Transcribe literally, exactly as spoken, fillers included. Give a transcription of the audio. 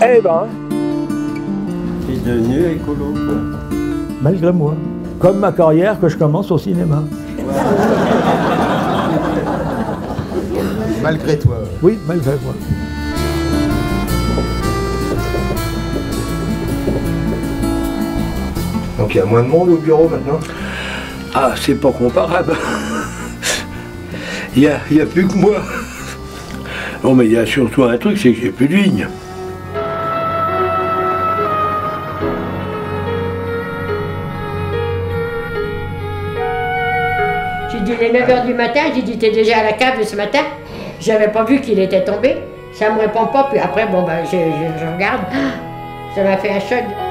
Eh ben, T'es devenu écolo, quoi. malgré moi. Comme ma carrière que je commence au cinéma. Malgré toi. Oui, malgré moi. Donc il y a moins de monde au bureau maintenant? Ah, c'est pas comparable. Il n'y a, il y a plus que moi. Non, mais il y a surtout un truc, c'est que j'ai plus de ligne. J'ai dit les neuf heures du matin, j'ai dit t'es déjà à la cave ce matin. J'avais pas vu qu'il était tombé. Ça me répond pas, puis après, bon ben je, je, je regarde. Ça m'a fait un choc.